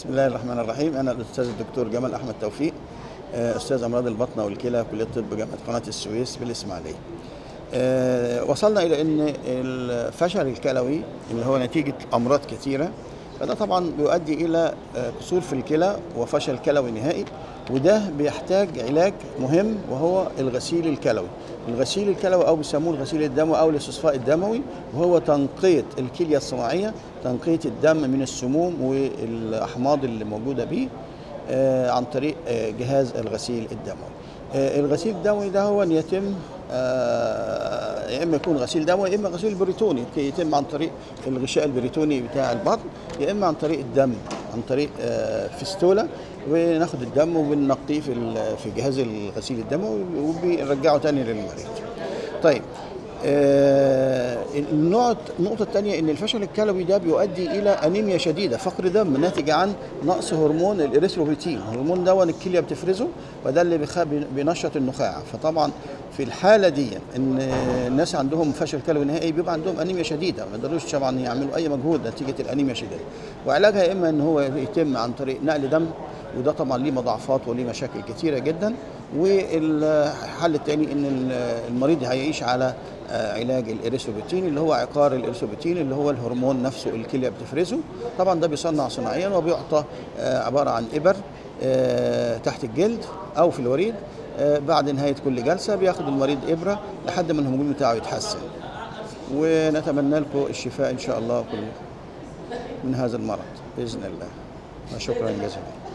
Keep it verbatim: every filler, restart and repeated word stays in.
بسم الله الرحمن الرحيم. أنا الأستاذ الدكتور جمال أحمد توفيق، أستاذ أمراض البطنة والكلى كلية الطب جامعة قناة السويس بالإسماعيلية. وصلنا إلى أن الفشل الكلوي اللي هو نتيجة أمراض كثيرة، فده طبعا بيؤدي إلى كسور في الكلى وفشل كلوي نهائي، وده بيحتاج علاج مهم وهو الغسيل الكلوي. الغسيل الكلوي أو بيسموه الغسيل الدموي أو الاصطفاء الدموي، وهو تنقية الكلية الصناعية، تنقية الدم من السموم والأحماض اللي موجودة به عن طريق جهاز الغسيل الدموي. الغسيل الدموي ده هو يتم يا اما يكون غسيل دموي يا اما غسيل بريتوني، يتم عن طريق الغشاء البريتوني بتاع البطن، يا اما عن طريق الدم عن طريق فيستولا، وناخد الدم وبننقيه في في جهاز الغسيل الدموي وبنرجعه تاني للمريض. طيب آه النوع النقطة الثانية ان الفشل الكلوي ده بيؤدي الى انيميا شديدة، فقر دم ناتج عن نقص هرمون الاريثروبيتين. الهرمون ده الكلية بتفرزه وده اللي بينشط النخاع، فطبعا في الحالة دي ان الناس عندهم فشل كلوي نهائي بيبقى عندهم انيميا شديدة، ما يقدروش طبعا يعملوا اي مجهود نتيجة الانيميا الشديدة، وعلاجها يا اما ان هو يتم عن طريق نقل دم، وده طبعا ليه مضاعفات وليه مشاكل كتيرة جدا، والحل الثاني ان المريض هيعيش على علاج الاريثروبيتين اللي هو عقار الاريثروبيتين اللي هو الهرمون نفسه الكليه بتفرزه. طبعا ده بيصنع صناعيا وبيعطى عباره عن ابر تحت الجلد او في الوريد. بعد نهايه كل جلسه بياخد المريض ابره لحد ما الهرمون بتاعه يتحسن، ونتمنى لكم الشفاء ان شاء الله من هذا المرض باذن الله. وشكرا جزيلا.